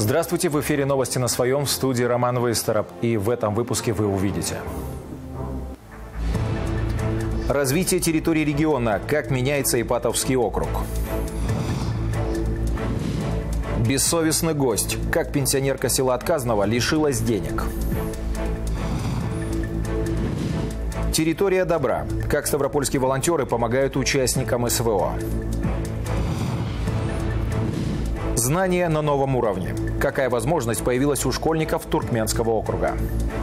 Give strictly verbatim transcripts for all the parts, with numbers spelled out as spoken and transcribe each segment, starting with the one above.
Здравствуйте, в эфире новости на своем, в студии Роман Выстороп. И в этом выпуске вы увидите. Развитие территории региона. Как меняется Ипатовский округ. Бессовестный гость. Как пенсионерка села Отказного лишилась денег. Территория добра. Как ставропольские волонтеры помогают участникам СВО. Знания на новом уровне. Какая возможность появилась у школьников Туркменского округа?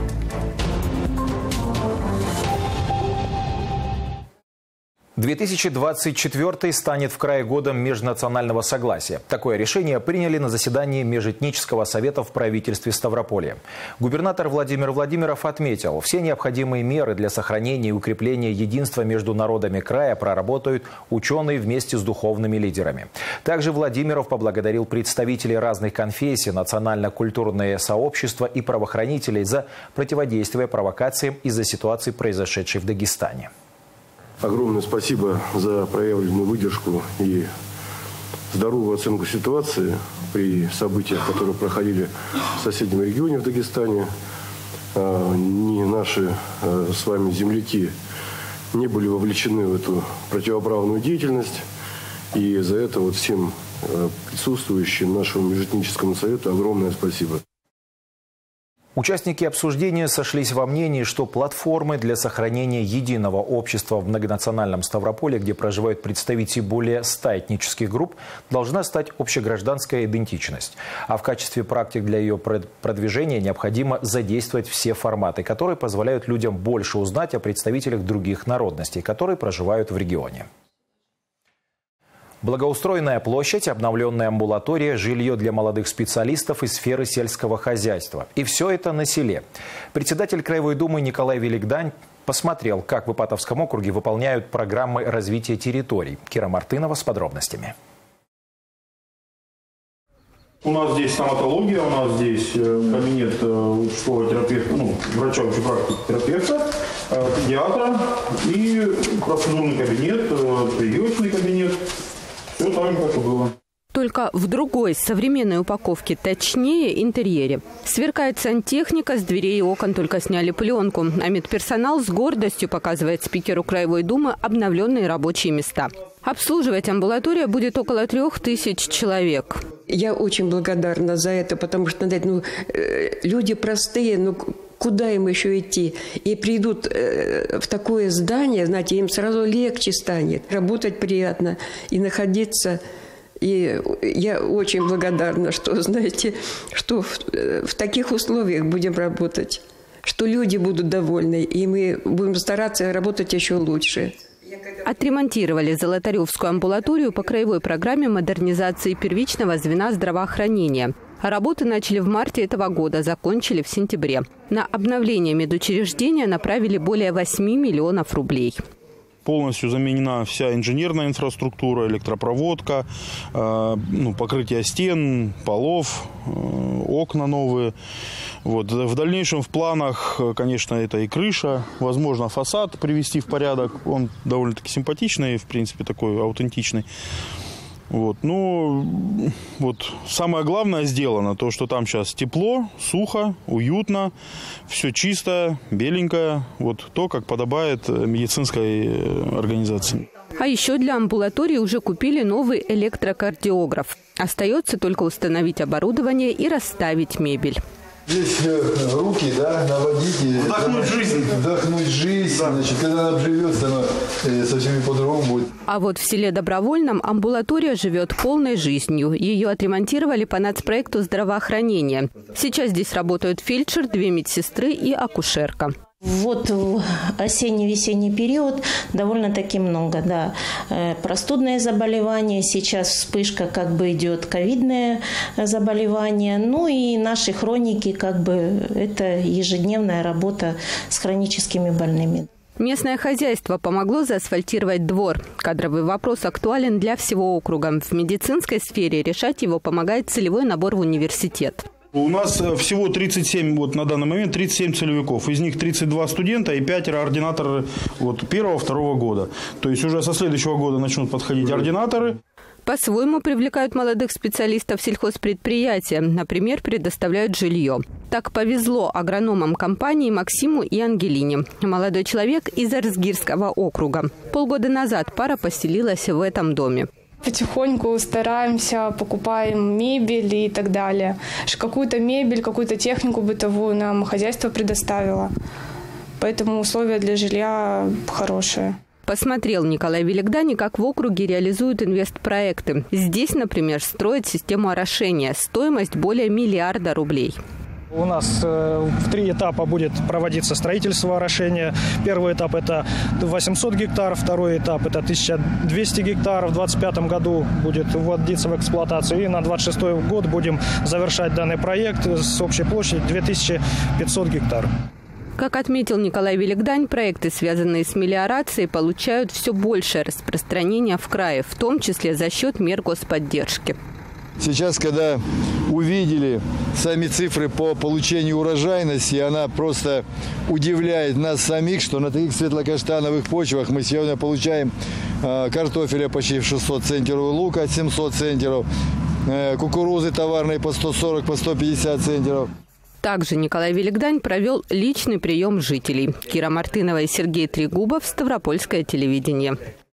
две тысячи двадцать четвёртый станет в крае годом межнационального согласия. Такое решение приняли на заседании Межэтнического совета в правительстве Ставрополья. Губернатор Владимир Владимиров отметил, все необходимые меры для сохранения и укрепления единства между народами края проработают ученые вместе с духовными лидерами. Также Владимиров поблагодарил представителей разных конфессий, национально-культурные сообщества и правоохранителей за противодействие провокациям из-за ситуации, произошедшей в Дагестане. Огромное спасибо за проявленную выдержку и здоровую оценку ситуации при событиях, которые проходили в соседнем регионе в Дагестане. Ни наши с вами земляки не были вовлечены в эту противоправную деятельность. И за это вот всем присутствующим нашему Межэтническому совету огромное спасибо. Участники обсуждения сошлись во мнении, что платформой для сохранения единого общества в многонациональном Ставрополе, где проживают представители более ста этнических групп, должна стать общегражданская идентичность. А в качестве практик для ее продвижения необходимо задействовать все форматы, которые позволяют людям больше узнать о представителях других народностей, которые проживают в регионе. Благоустроенная площадь, обновленная амбулатория, жилье для молодых специалистов из сферы сельского хозяйства. И все это на селе. Председатель Краевой думы Николай Великдань посмотрел, как в Ипатовском округе выполняют программы развития территорий. Кира Мартынова с подробностями. У нас здесь стоматология, у нас здесь кабинет участкового терапевта, ну, врача общей практики терапевта, педиатра и процедурный кабинет, прививочный кабинет. Все так же, как и было. Только в другой современной упаковке, точнее интерьере. Сверкает сантехника, с дверей и окон только сняли пленку. А медперсонал с гордостью показывает спикеру Краевой думы обновленные рабочие места. Обслуживать амбулатория будет около трех тысяч человек. Я очень благодарна за это, потому что ну, люди простые, ну куда им еще идти? И придут в такое здание, знаете, им сразу легче станет. Работать приятно и находиться. И я очень благодарна, что, знаете, что в, в таких условиях будем работать, что люди будут довольны, и мы будем стараться работать еще лучше. Отремонтировали Золотаревскую амбулаторию по краевой программе модернизации первичного звена здравоохранения. Работы начали в марте этого года, закончили в сентябре. На обновление медучреждения направили более восьми миллионов рублей. Полностью заменена вся инженерная инфраструктура, электропроводка, э, ну, покрытие стен, полов, э, окна новые. Вот. В дальнейшем в планах, конечно, это и крыша, возможно, фасад привести в порядок. Он довольно-таки симпатичный, в принципе, такой аутентичный. Вот. Ну, вот самое главное сделано, то, что там сейчас тепло, сухо, уютно, все чисто, беленькое, вот то, как подобает медицинской организации. А еще для амбулатории уже купили новый электрокардиограф. Остается только установить оборудование и расставить мебель. Здесь руки, да, наводить и вдохнуть жизнь. Вдохнуть жизнь. Да. Значит, когда она обживется, она совсем по-другому будет. А вот в селе Добровольном амбулатория живет полной жизнью. Ее отремонтировали по нацпроекту здравоохранения. Сейчас здесь работают фельдшер, две медсестры и акушерка. Вот в осенне-весенний период довольно-таки много, да. Простудные заболевания, сейчас вспышка как бы идет, ковидные заболевания, ну и наши хроники, как бы это ежедневная работа с хроническими больными. Местное хозяйство помогло заасфальтировать двор. Кадровый вопрос актуален для всего округа. В медицинской сфере решать его помогает целевой набор в университет. У нас всего тридцать семь, вот на данный момент тридцать семь целевиков. Из них тридцать два студента и пятеро ординаторы вот, первого-второго года. То есть уже со следующего года начнут подходить ординаторы. По-своему привлекают молодых специалистов сельхозпредприятия. Например, предоставляют жилье. Так повезло агрономам компании Максиму и Ангелине. Молодой человек из Арзгирского округа. Полгода назад пара поселилась в этом доме. Потихоньку стараемся, покупаем мебель и так далее. Какую-то мебель, какую-то технику бытовую нам хозяйство предоставило. Поэтому условия для жилья хорошие. Посмотрел Николай Великдани, как в округе реализуют инвестпроекты. Здесь, например, строят систему орошения. Стоимость более миллиарда рублей. У нас в три этапа будет проводиться строительство орошения. Первый этап – это восемьсот гектаров, второй этап – это тысяча двести гектаров. В двадцать пятом году будет вводиться в эксплуатацию. И на двадцать шестой год будем завершать данный проект с общей площадью две тысячи пятьсот гектаров. Как отметил Николай Великдань, проекты, связанные с мелиорацией, получают все большее распространение в крае, в том числе за счет мер господдержки. Сейчас, когда увидели сами цифры по получению урожайности, она просто удивляет нас самих, что на таких светлокаштановых почвах мы сегодня получаем э, картофеля почти шестьсот центнеров, лука семьсот центнеров, э, кукурузы товарной по сто сорок, по сто пятьдесят центнеров. Также Николай Великдань провел личный прием жителей. Кира Мартынова и Сергей Трегубов, Ставропольское телевидение.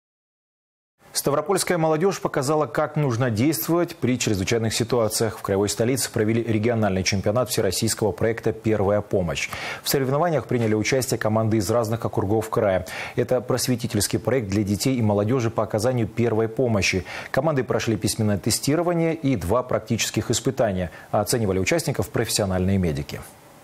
Ставропольская молодежь показала, как нужно действовать при чрезвычайных ситуациях. В краевой столице провели региональный чемпионат всероссийского проекта «Первая помощь». В соревнованиях приняли участие команды из разных округов края. Это просветительский проект для детей и молодежи по оказанию первой помощи. Команды прошли письменное тестирование и два практических испытания. А оценивали участников профессиональные медики.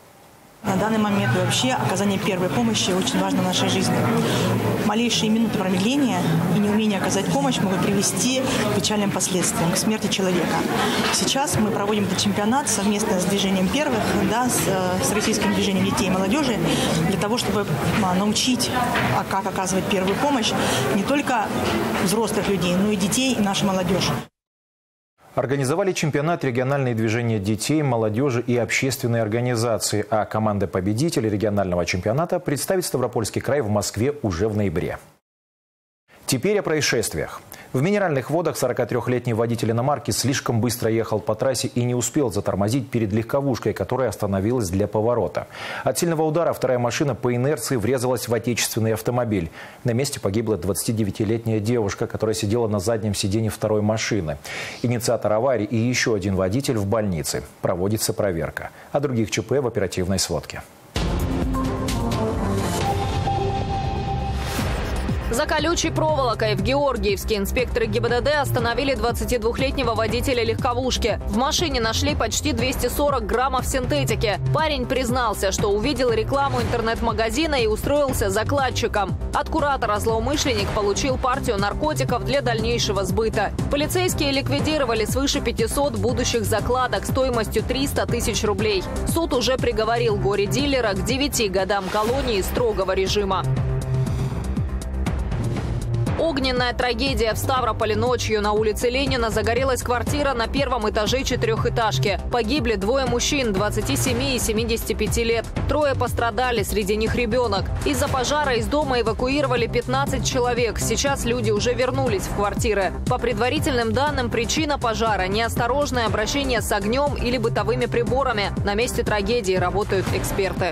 На данный момент вообще оказание первой помощи очень важно в нашей жизни. Малейшие минуты промедления и неумение оказать помощь могут привести к печальным последствиям, к смерти человека. Сейчас мы проводим этот чемпионат совместно с движением первых, да, с, с российским движением детей и молодежи, для того, чтобы научить, как оказывать первую помощь не только взрослых людей, но и детей и нашу молодежь. Организовали чемпионат региональные движения детей, молодежи и общественные организации. А команда победителей регионального чемпионата представит Ставропольский край в Москве уже в ноябре. Теперь о происшествиях. В Минеральных водах сорокатрёхлетний водитель иномарки слишком быстро ехал по трассе и не успел затормозить перед легковушкой, которая остановилась для поворота. От сильного удара вторая машина по инерции врезалась в отечественный автомобиль. На месте погибла двадцатидевятилетняя девушка, которая сидела на заднем сиденье второй машины. Инициатор аварии и еще один водитель в больнице. Проводится проверка. О других ЧП в оперативной сводке. За колючей проволокой в Георгиевске инспекторы ГИБДД остановили двадцатидвухлетнего водителя легковушки. В машине нашли почти двести сорок граммов синтетики. Парень признался, что увидел рекламу интернет-магазина и устроился закладчиком. От куратора злоумышленник получил партию наркотиков для дальнейшего сбыта. Полицейские ликвидировали свыше пятисот будущих закладок стоимостью триста тысяч рублей. Суд уже приговорил горе-дилера к девяти годам колонии строгого режима. Огненная трагедия в Ставрополе. Ночью на улице Ленина загорелась квартира на первом этаже четырехэтажки. Погибли двое мужчин двадцати семи и семидесяти пяти лет. Трое пострадали, среди них ребенок. Из-за пожара из дома эвакуировали пятнадцать человек. Сейчас люди уже вернулись в квартиры. По предварительным данным, причина пожара – неосторожное обращение с огнем или бытовыми приборами. На месте трагедии работают эксперты.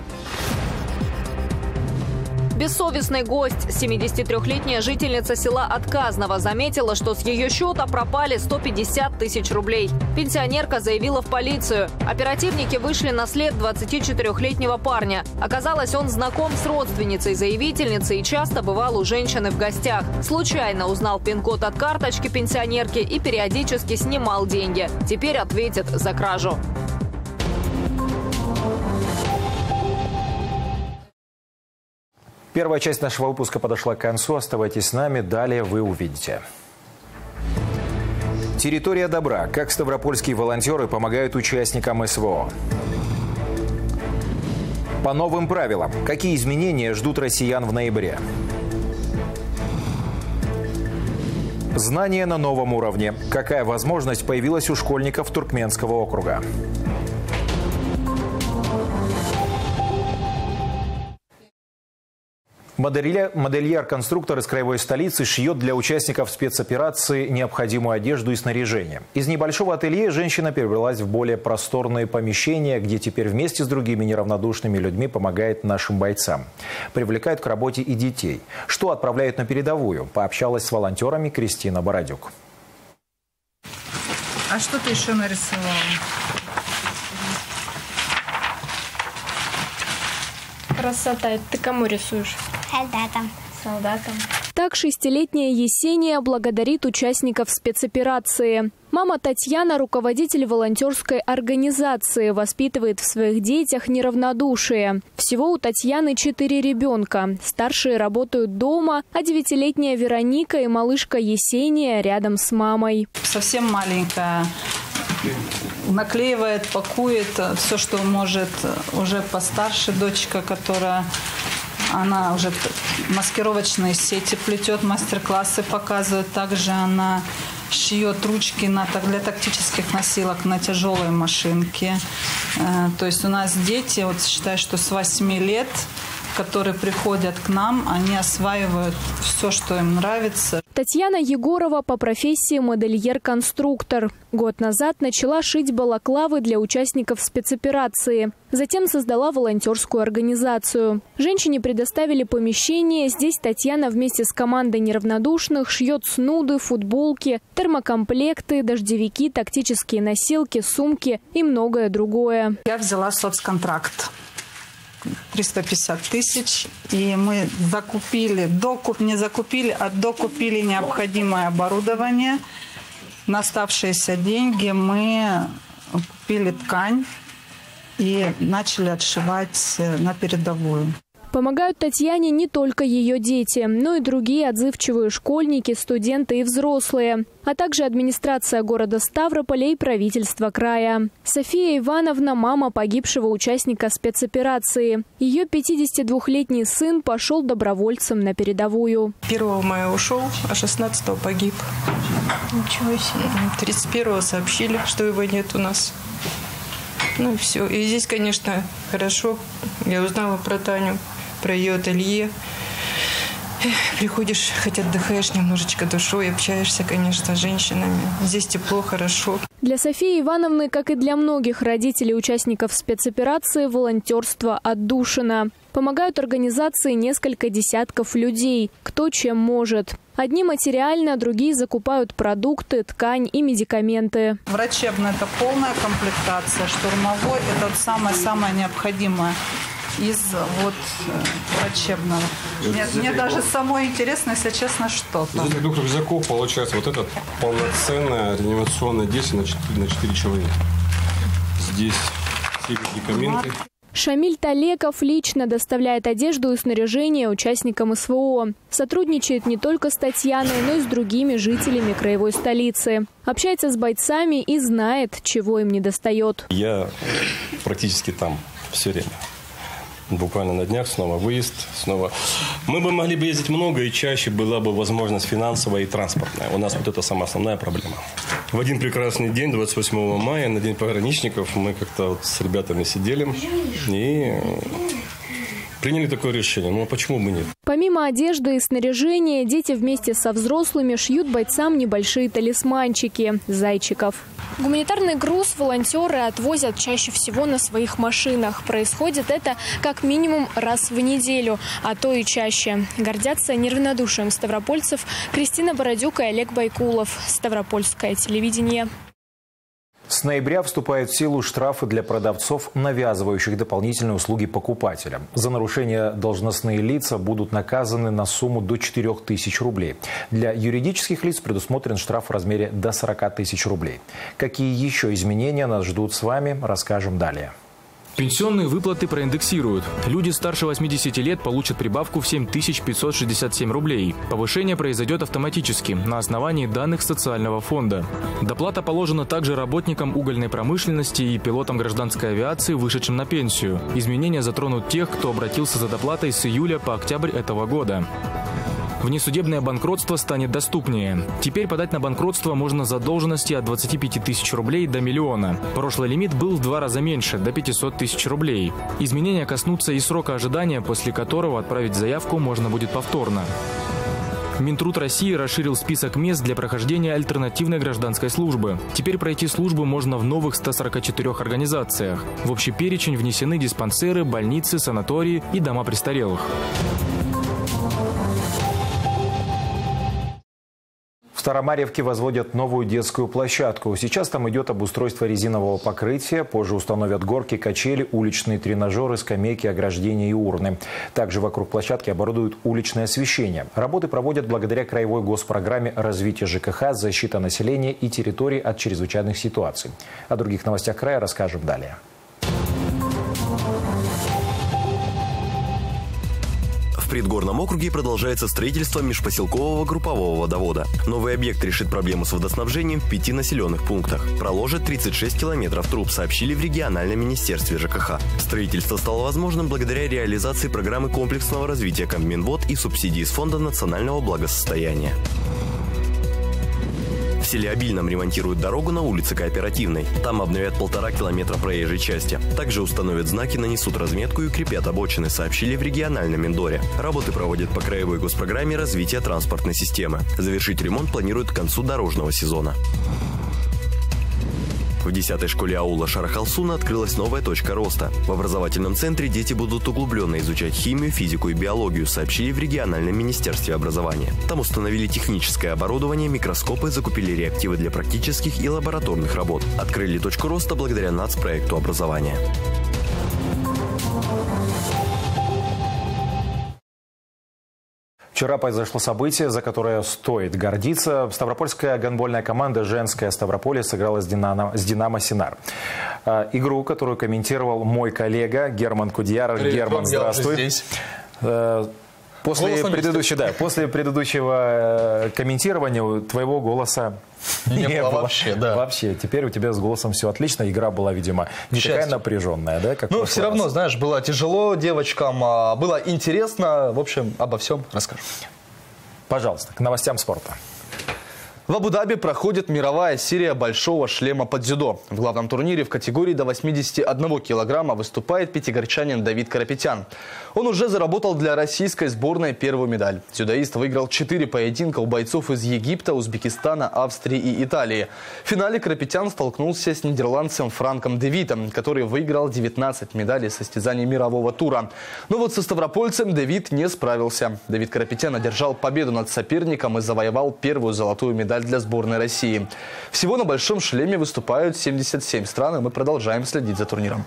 Бессовестный гость. семидесятитрёхлетняя жительница села Отказного заметила, что с ее счета пропали сто пятьдесят тысяч рублей. Пенсионерка заявила в полицию. Оперативники вышли на след двадцатичетырёхлетнего парня. Оказалось, он знаком с родственницей заявительницы и часто бывал у женщины в гостях. Случайно узнал пин-код от карточки пенсионерки и периодически снимал деньги. Теперь ответит за кражу. Первая часть нашего выпуска подошла к концу. Оставайтесь с нами. Далее вы увидите. Территория добра. Как ставропольские волонтеры помогают участникам СВО. По новым правилам. Какие изменения ждут россиян в ноябре? Знания на новом уровне. Какая возможность появилась у школьников Туркменского округа? Модельер-конструктор из краевой столицы шьет для участников спецоперации необходимую одежду и снаряжение. Из небольшого ателье женщина перебралась в более просторные помещения, где теперь вместе с другими неравнодушными людьми помогает нашим бойцам. Привлекают к работе и детей. Что отправляют на передовую? Пообщалась с волонтерами Кристина Бородюк. А что ты еще нарисовала? Красота. Ты кому рисуешь? Солдатам. Солдатам. Так шестилетняя Есения благодарит участников спецоперации. Мама Татьяна – руководитель волонтерской организации, воспитывает в своих детях неравнодушие. Всего у Татьяны четыре ребенка. Старшие работают дома, а девятилетняя Вероника и малышка Есения рядом с мамой. Совсем маленькая. Наклеивает, пакует все, что может. Уже постарше дочка, которая... Она уже маскировочные сети плетет, мастер-классы показывает. Также она шьет ручки на, для тактических носилок на тяжелой машинке. То есть у нас дети, вот считай, что с восьми лет, которые приходят к нам, они осваивают все, что им нравится. Татьяна Егорова по профессии модельер-конструктор. Год назад начала шить балаклавы для участников спецоперации. Затем создала волонтерскую организацию. Женщине предоставили помещение. Здесь Татьяна вместе с командой неравнодушных шьет снуды, футболки, термокомплекты, дождевики, тактические носилки, сумки и многое другое. Я взяла соцконтракт. триста пятьдесят тысяч. И мы закупили, докуп, не закупили, а докупили необходимое оборудование. На оставшиеся деньги мы купили ткань и начали отшивать на передовую. Помогают Татьяне не только ее дети, но и другие отзывчивые школьники, студенты и взрослые, а также администрация города Ставрополя и правительство края. София Ивановна – мама погибшего участника спецоперации. Ее пятидесятидвухлетний сын пошел добровольцем на передовую. первого мая ушел, а шестнадцатого погиб. Ничего себе. тридцать первого сообщили, что его нет у нас. Ну и все. И здесь, конечно, хорошо. Я узнала про Таню, про ее ателье. Приходишь, хоть отдыхаешь немножечко душой, общаешься, конечно, с женщинами. Здесь тепло, хорошо. Для Софии Ивановны, как и для многих родителей участников спецоперации, волонтерство отдушина. Помогают организации несколько десятков людей, кто чем может. Одни материально, другие закупают продукты, ткань и медикаменты. Врачебная – это полная комплектация, штурмовой – это самое-самое необходимое из вот врачебного. Мне, мне даже самое интересное, если честно, что-то. Из этих двух рюкзаков получается вот этот полноценное реанимационное действие на четыре человека. Здесь все медикаменты. Шамиль Талеков лично доставляет одежду и снаряжение участникам СВО. Сотрудничает не только с Татьяной, но и с другими жителями краевой столицы. Общается с бойцами и знает, чего им недостает. Я практически там все время. Буквально на днях снова выезд, снова. Мы бы могли бы ездить много, и чаще была бы возможность финансовая и транспортная. У нас вот это самая основная проблема. В один прекрасный день, двадцать восьмого мая, на День пограничников, мы как-то вот с ребятами сидели и приняли такое решение. Ну а почему бы нет? Помимо одежды и снаряжения, дети вместе со взрослыми шьют бойцам небольшие талисманчики – зайчиков. Гуманитарный груз волонтеры отвозят чаще всего на своих машинах. Происходит это как минимум раз в неделю, а то и чаще. Гордятся неравнодушием ставропольцев Кристина Бородюк и Олег Байкулов. Ставропольское телевидение. С ноября вступают в силу штрафы для продавцов, навязывающих дополнительные услуги покупателям. За нарушение должностные лица будут наказаны на сумму до четырёх тысяч рублей. Для юридических лиц предусмотрен штраф в размере до сорока тысяч рублей. Какие еще изменения нас ждут с вами, расскажем далее. Пенсионные выплаты проиндексируют. Люди старше восьмидесяти лет получат прибавку в семь тысяч пятьсот шестьдесят семь рублей. Повышение произойдет автоматически на основании данных социального фонда. Доплата положена также работникам угольной промышленности и пилотам гражданской авиации, вышедшим на пенсию. Изменения затронут тех, кто обратился за доплатой с июля по октябрь этого года. Внесудебное банкротство станет доступнее. Теперь подать на банкротство можно задолженности от двадцати пяти тысяч рублей до миллиона. Прошлый лимит был в два раза меньше, до пятисот тысяч рублей. Изменения коснутся и срока ожидания, после которого отправить заявку можно будет повторно. Минтруд России расширил список мест для прохождения альтернативной гражданской службы. Теперь пройти службу можно в новых ста сорока четырёх организациях. В общий перечень внесены диспансеры, больницы, санатории и дома престарелых. В Старомарьевке возводят новую детскую площадку. Сейчас там идет обустройство резинового покрытия. Позже установят горки, качели, уличные тренажеры, скамейки, ограждения и урны. Также вокруг площадки оборудуют уличное освещение. Работы проводят благодаря краевой госпрограмме развития ЖКХ, защита населения и территорий от чрезвычайных ситуаций. О других новостях края расскажем далее. В Предгорном округе продолжается строительство межпоселкового группового водовода. Новый объект решит проблему с водоснабжением в пяти населенных пунктах. Проложит тридцать шесть километров труб, сообщили в региональном министерстве ЖКХ. Строительство стало возможным благодаря реализации программы комплексного развития Комминвод и субсидий из Фонда национального благосостояния. В селе Обильном ремонтируют дорогу на улице Кооперативной. Там обновят полтора километра проезжей части. Также установят знаки, нанесут разметку и укрепят обочины, сообщили в региональном Миндоре. Работы проводят по краевой госпрограмме развития транспортной системы. Завершить ремонт планируют к концу дорожного сезона. В десятой школе аула Шарахалсуна открылась новая точка роста. В образовательном центре дети будут углубленно изучать химию, физику и биологию, сообщили в региональном министерстве образования. Там установили техническое оборудование, микроскопы, закупили реактивы для практических и лабораторных работ. Открыли точку роста благодаря нацпроекту образования. Вчера произошло событие, за которое стоит гордиться. Ставропольская гандбольная команда «Женская Ставрополье» сыграла с «Динамо», с «Динамо Синар». Игру, которую комментировал мой коллега Герман Кудьяров. Привет, Герман, здравствуй. После предыдущего, да, после предыдущего комментирования твоего голоса не, не было, было вообще, да. Вообще, теперь у тебя с голосом все отлично. Игра была, видимо, не Счастье. такая напряженная, да? Как ну, все равно, раз. знаешь, было тяжело девочкам, было интересно. В общем, обо всем расскажу. Пожалуйста, к новостям спорта. В Абу-Даби проходит мировая серия большого шлема по дзюдо. В главном турнире в категории до восьмидесяти одного килограмма выступает пятигорчанин Давид Карапетян. Он уже заработал для российской сборной первую медаль. Дзюдоист выиграл четыре поединка у бойцов из Египта, Узбекистана, Австрии и Италии. В финале Карапетян столкнулся с нидерландцем Франком де Витом, который выиграл девятнадцать медалей состязаний мирового тура. Но вот со ставропольцем де Вит не справился. Давид Карапетян одержал победу над соперником и завоевал первую золотую медаль для сборной России. Всего на большом шлеме выступают семьдесят семь стран, и мы продолжаем следить за турниром.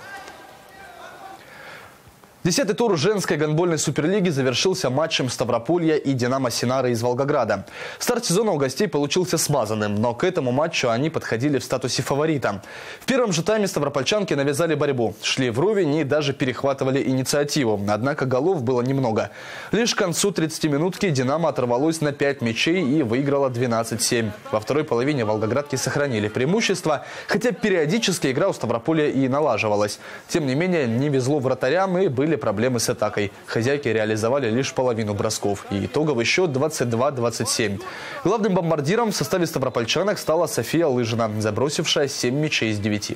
Десятый тур женской гандбольной суперлиги завершился матчем Ставрополья и «Динамо Синара» из Волгограда. Старт сезона у гостей получился смазанным, но к этому матчу они подходили в статусе фаворита. В первом же тайме ставропольчанки навязали борьбу, шли вровень и даже перехватывали инициативу. Однако голов было немного. Лишь к концу тридцатиминутки «Динамо» оторвалось на пять мячей и выиграла двенадцать семь. Во второй половине волгоградки сохранили преимущество, хотя периодически игра у Ставрополья и налаживалась. Тем не менее, не везло вратарям и были проблемы с атакой. Хозяйки реализовали лишь половину бросков. И итоговый счет двадцать два двадцать семь. Главным бомбардиром в составе ставропольчанок стала София Лыжина, забросившая семь мячей из девяти.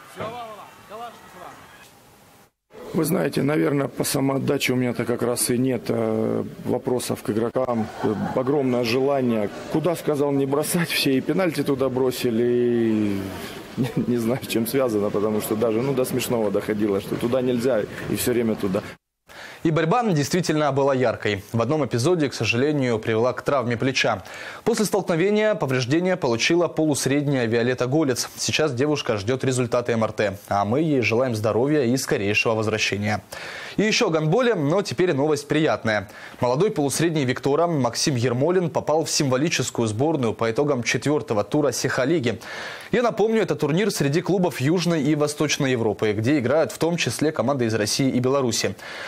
Вы знаете, наверное, по самоотдаче у меня-то как раз и нет э, вопросов к игрокам. Огромное желание. Куда сказал не бросать, все и пенальти туда бросили, и... Не знаю, с чем связано, потому что даже ну, до смешного доходило, что туда нельзя и все время туда. И борьба действительно была яркой. В одном эпизоде, к сожалению, привела к травме плеча. После столкновения повреждения получила полусредняя Виолетта Голец. Сейчас девушка ждет результаты эм эр тэ. А мы ей желаем здоровья и скорейшего возвращения. И еще о гандболе, но теперь новость приятная. Молодой полусредний Виктора Максим Ермолин попал в символическую сборную по итогам четвертого тура Сеха-лиги. Я напомню, это турнир среди клубов Южной и Восточной Европы, где играют в том числе команды из России и Беларуси. На днях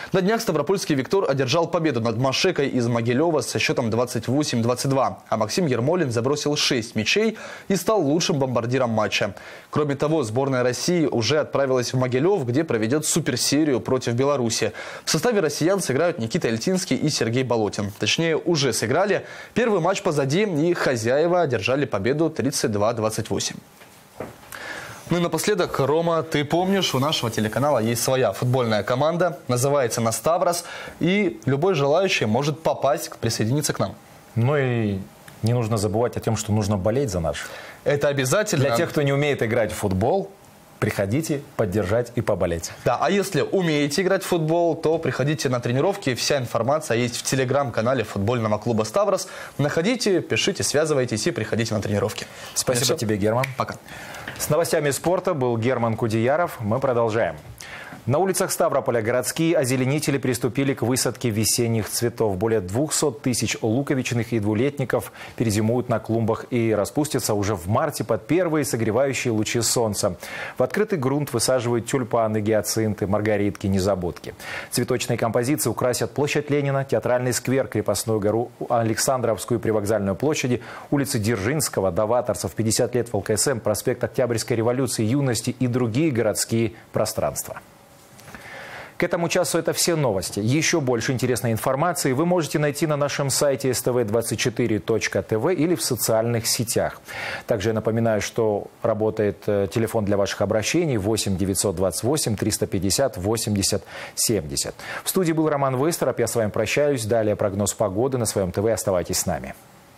ставропольский «Виктор» одержал победу над «Машекой» из Могилева со счетом двадцать восемь двадцать два. А Максим Ермолин забросил шесть мячей и стал лучшим бомбардиром матча. Кроме того, сборная России уже отправилась в Могилев, где проведет суперсерию против Беларуси. В составе россиян сыграют Никита Ильтинский и Сергей Болотин. Точнее, уже сыграли. Первый матч позади, и хозяева одержали победу тридцать два двадцать восемь. Ну и напоследок, Рома, ты помнишь, у нашего телеканала есть своя футбольная команда, называется «На Ставрос», и любой желающий может попасть, присоединиться к нам. Ну и не нужно забывать о том, что нужно болеть за наш. Это обязательно. Для тех, кто не умеет играть в футбол, приходите поддержать и поболеть. Да, а если умеете играть в футбол, то приходите на тренировки. Вся информация есть в телеграм-канале футбольного клуба «Ставрос». Находите, пишите, связывайтесь и приходите на тренировки. Спасибо тебе, Герман. Пока. С новостями спорта был Герман Кудеяров. Мы продолжаем. На улицах Ставрополя городские озеленители приступили к высадке весенних цветов. Более двухсот тысяч луковичных и двулетников перезимуют на клумбах и распустятся уже в марте под первые согревающие лучи солнца. В открытый грунт высаживают тюльпаны, гиацинты, маргаритки, незабудки. Цветочные композиции украсят площадь Ленина, театральный сквер, Крепостную гору, Александровскую привокзальную площади, улицы Дзержинского, Даваторцев, пятьдесят лет в ЛКСМ, проспект Октябрьской революции, юности и другие городские пространства. К этому часу это все новости. Еще больше интересной информации вы можете найти на нашем сайте эс тэ вэ двадцать четыре точка тэ вэ или в социальных сетях. Также я напоминаю, что работает телефон для ваших обращений восемь девятьсот двадцать восемь триста пятьдесят восемьдесят семьдесят. В студии был Роман Выстроп. Я с вами прощаюсь. Далее прогноз погоды на своем ТВ. Оставайтесь с нами.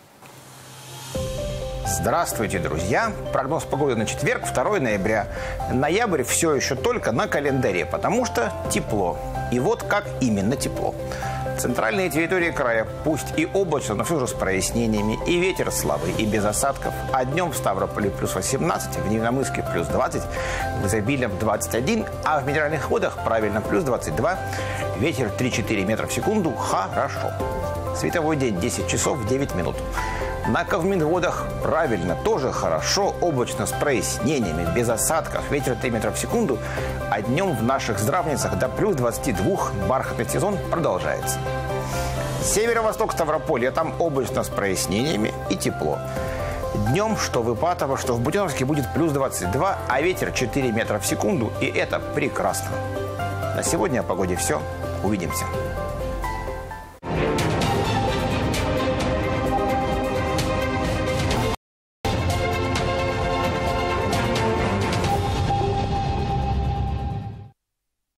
Здравствуйте, друзья! Прогноз погоды на четверг, второе ноября. Ноябрь все еще только на календаре, потому что тепло. И вот как именно тепло. Центральные территории края, пусть и облачно, но все же с прояснениями, и ветер слабый, и без осадков. А днем в Ставрополе плюс восемнадцать, в Невиномысске плюс двадцать, в Изобильном двадцать один, а в Минеральных водах правильно плюс двадцать два. Ветер три-четыре метра в секунду, хорошо. Световой день десять часов девять минут. На Ковминводах правильно, тоже хорошо, облачно с прояснениями, без осадков, ветер три метра в секунду, а днем в наших здравницах до плюс двадцати двух, бархатный сезон продолжается. Северо-восток Ставрополья, там облачно с прояснениями и тепло. Днем, что в Ипатово, что в Буденновске будет плюс двадцать два, а ветер четыре метра в секунду, и это прекрасно. На сегодня о погоде все. Увидимся.